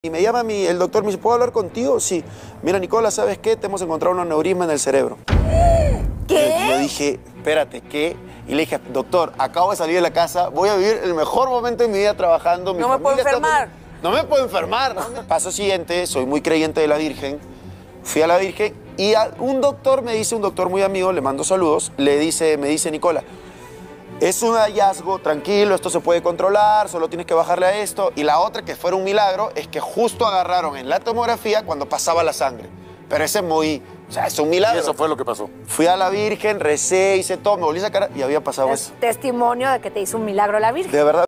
Y me llama el doctor, me dice, ¿puedo hablar contigo? Sí. Mira, Nicola, ¿sabes qué? Te hemos encontrado un aneurisma en el cerebro. ¿Qué? Y yo dije, espérate, ¿qué? Y le dije, doctor, acabo de salir de la casa, voy a vivir el mejor momento de mi vida trabajando. No me puedo enfermar. No me puedo enfermar. Paso siguiente, soy muy creyente de la Virgen. Fui a la Virgen y un doctor me dice, un doctor muy amigo, le mando saludos, me dice, Nicola, es un hallazgo, tranquilo, esto se puede controlar, solo tienes que bajarle a esto. Y la otra, que fuera un milagro, es que justo agarraron en la tomografía cuando pasaba la sangre. Pero ese es muy... O sea, es un milagro. Y eso fue lo que pasó. Fui a la Virgen, recé, hice todo, me volví a sacar y había pasado eso. Testimonio de que te hizo un milagro la Virgen. De verdad.